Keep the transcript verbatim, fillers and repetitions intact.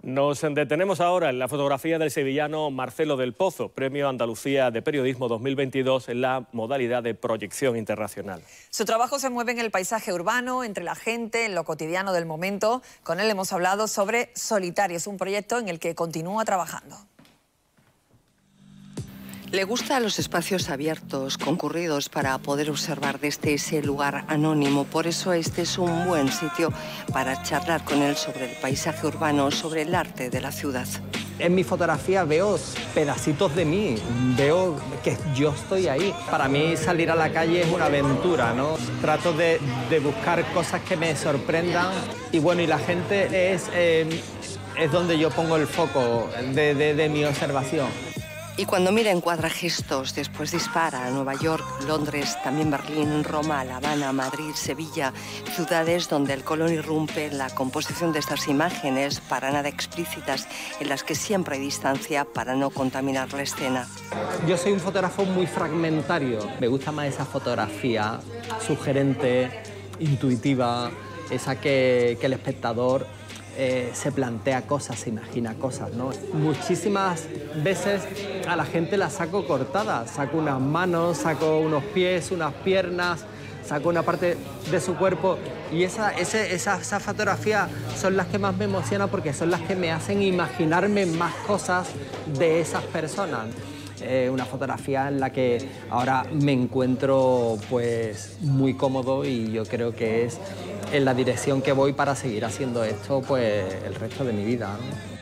Nos detenemos ahora en la fotografía del sevillano Marcelo del Pozo, Premio Andalucía de Periodismo dos mil veintidós en la modalidad de proyección internacional. Su trabajo se mueve en el paisaje urbano, entre la gente, en lo cotidiano del momento. Con él hemos hablado sobre Solitarios, un proyecto en el que continúa trabajando. Le gusta los espacios abiertos, concurridos, para poder observar desde ese lugar anónimo. Por eso este es un buen sitio para charlar con él sobre el paisaje urbano, sobre el arte de la ciudad. En mi fotografía veo pedacitos de mí, veo que yo estoy ahí. Para mí salir a la calle es una aventura, ¿no? Trato de, de buscar cosas que me sorprendan y bueno, y la gente es, eh, es donde yo pongo el foco de, de, de mi observación. Y cuando mira encuadra gestos, después dispara a Nueva York, Londres, también Berlín, Roma, La Habana, Madrid, Sevilla, ciudades donde el color irrumpe en la composición de estas imágenes para nada explícitas, en las que siempre hay distancia para no contaminar la escena. Yo soy un fotógrafo muy fragmentario. Me gusta más esa fotografía sugerente, intuitiva, esa que, que el espectador Eh, se plantea cosas, se imagina cosas, ¿no? Muchísimas veces a la gente la saco cortada, saco unas manos, saco unos pies, unas piernas, saco una parte de su cuerpo y esa, ese, esa, esa fotografía son las que más me emocionan porque son las que me hacen imaginarme más cosas de esas personas. Eh, una fotografía en la que ahora me encuentro pues muy cómodo y yo creo que es en la dirección que voy para seguir haciendo esto pues el resto de mi vida, ¿no?